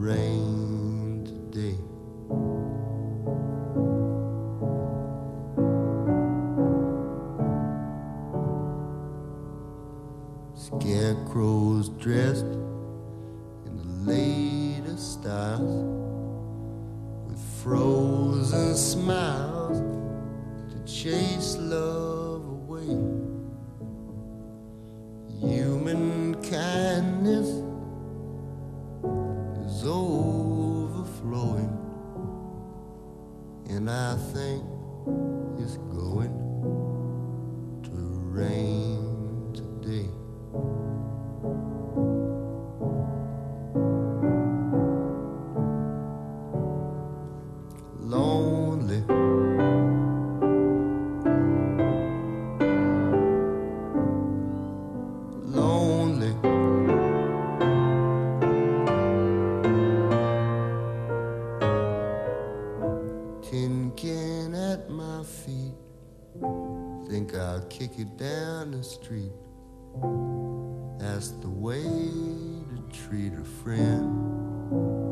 rain today. Scarecrows dressed in the latest styles, with frozen smiles to chase love away. Human kindness is overflowing, and I think it's going to rain today. Lonely, lonely, tin can at my feet, think I'll kick it down the street. That's the way to treat a friend.